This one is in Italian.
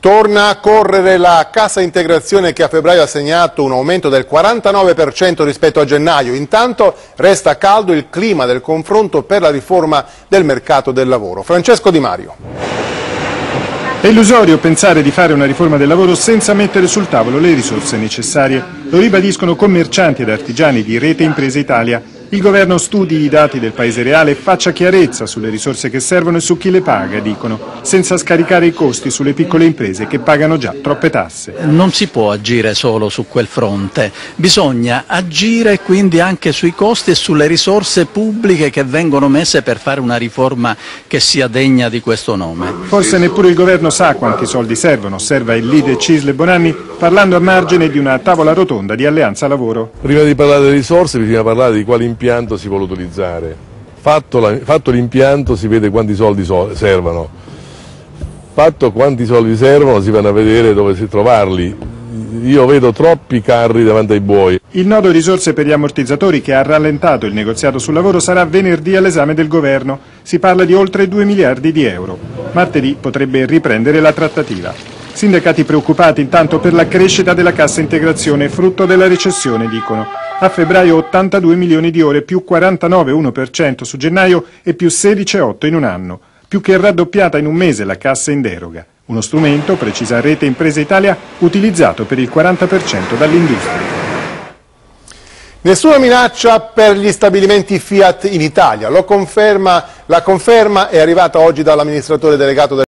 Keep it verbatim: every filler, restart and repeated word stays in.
Torna a correre la cassa integrazione che a febbraio ha segnato un aumento del quarantanove per cento rispetto a gennaio. Intanto resta caldo il clima del confronto per la riforma del mercato del lavoro. Francesco Di Mario. È illusorio pensare di fare una riforma del lavoro senza mettere sul tavolo le risorse necessarie. Lo ribadiscono commercianti ed artigiani di Rete Imprese Italia. Il governo studi i dati del paese reale e faccia chiarezza sulle risorse che servono e su chi le paga, dicono, senza scaricare i costi sulle piccole imprese che pagano già troppe tasse. Non si può agire solo su quel fronte, bisogna agire quindi anche sui costi e sulle risorse pubbliche che vengono messe per fare una riforma che sia degna di questo nome. Forse neppure il governo sa quanti soldi servono, osserva il leader Cisle Bonanni, parlando a margine di una tavola rotonda di Alleanza Lavoro. Prima di parlare delle risorse bisogna parlare di quali impianto si vuole utilizzare. Fatto, la, fatto l'impianto si vede quanti soldi so, servono, fatto quanti soldi servono si vanno a vedere dove si trovarli. Io vedo troppi carri davanti ai buoi. Il nodo risorse per gli ammortizzatori che ha rallentato il negoziato sul lavoro sarà venerdì all'esame del governo. Si parla di oltre due miliardi di euro. Martedì potrebbe riprendere la trattativa. Sindacati preoccupati intanto per la crescita della cassa integrazione, frutto della recessione, dicono. A febbraio ottantadue milioni di ore, più quarantanove virgola uno per cento su gennaio e più sedici virgola otto in un anno. Più che raddoppiata in un mese la cassa in deroga. Uno strumento, precisa Rete Imprese Italia, utilizzato per il quaranta per cento dall'industria. Nessuna minaccia per gli stabilimenti Fiat in Italia. Lo conferma, la conferma è arrivata oggi dall'amministratore delegato del